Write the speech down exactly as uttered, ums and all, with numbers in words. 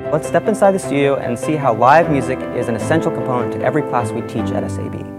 Let's step inside the studio and see how live music is an essential component to every class we teach at S A B.